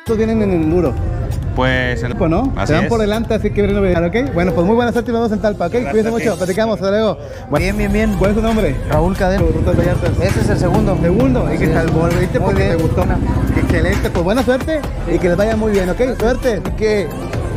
Estos vienen en el muro. Pues ¿no? Se van por delante, así que ¿ok? Bueno, pues muy buena suerte y nos vemos en Talpa, ¿ok? Cuídense mucho, platicamos, hasta luego. Bien, bien, bien. ¿Cuál es su nombre? Raúl Cadero. Rutas Vallartas. Ese es el segundo. Segundo, y que tal, volviste porque bien. te gustó. Excelente, pues buena suerte y que les vaya muy bien, ¿ok? Suerte. Que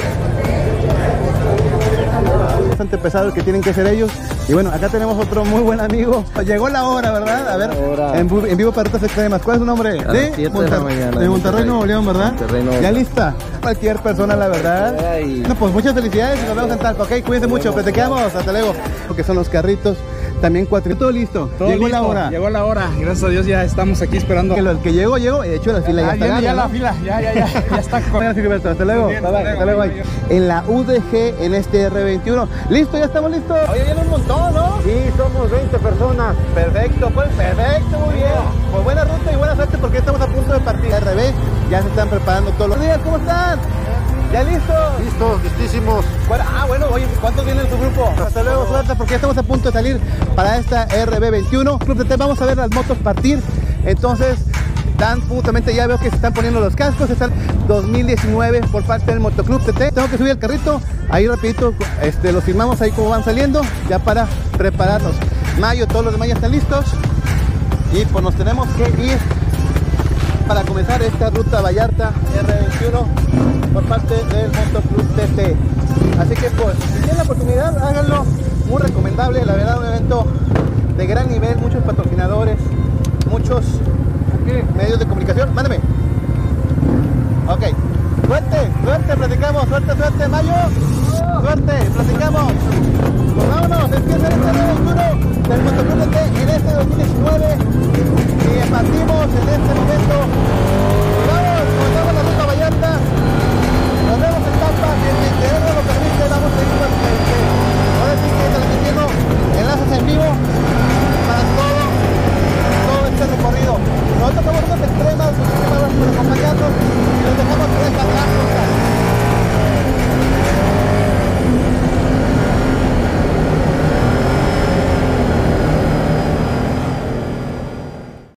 bastante pesado el que tienen que ser ellos. Y bueno, acá tenemos otro muy buen amigo. Llegó la hora, ¿verdad? A ver, en vivo para Rutas Extremas. ¿Cuál es su nombre? De Monterrey, Nuevo León, ¿verdad? ¿Ya lista? Cualquier persona, la verdad. No, pues muchas felicidades y nos vemos en Talpa, ¿ok? Cuídense mucho, platicamos, hasta luego. Porque son los carritos, también cuatritos. Todo listo. Llegó la hora. Llegó la hora, gracias a Dios ya estamos aquí esperando. El que llegó, y de hecho la fila ya está. Ya la fila, ya está. Hasta luego, hasta luego. En la UDG, en este R21. ¿Listo? ¿Ya estamos listos? Oye, viene un montón, ¿no? Sí, somos 20 personas. Perfecto, pues perfecto, muy bien. Pues buena ruta y buena suerte porque estamos a punto de partir. RB, ya se están preparando todos los días. ¿Cómo están? ¿Ya listos? Listos, listísimos. Bueno, oye, ¿cuántos vienen en su grupo? Hasta luego, suerte, porque ya estamos a punto de salir para esta RB21. Club TT, vamos a ver las motos partir. Entonces, dan justamente, ya veo que se están poniendo los cascos. Están 2019 por parte del Motoclub TT. Tengo que subir el carrito. Ahí rapidito, los filmamos ahí como van saliendo, ya para prepararnos. Mayo, todos los demás ya están listos. Y pues nos tenemos que ir para comenzar esta ruta Vallarta R21 por parte del Motoclub TT. Así que pues, si tienen la oportunidad, háganlo. Muy recomendable, la verdad, un evento de gran nivel, muchos patrocinadores, muchos medios de comunicación. Mándame. Ok. Suerte, platicamos, suerte, Mayo. Suerte, platicamos. Pues vámonos, empieza este R21 del Motoclub TT en este 2019.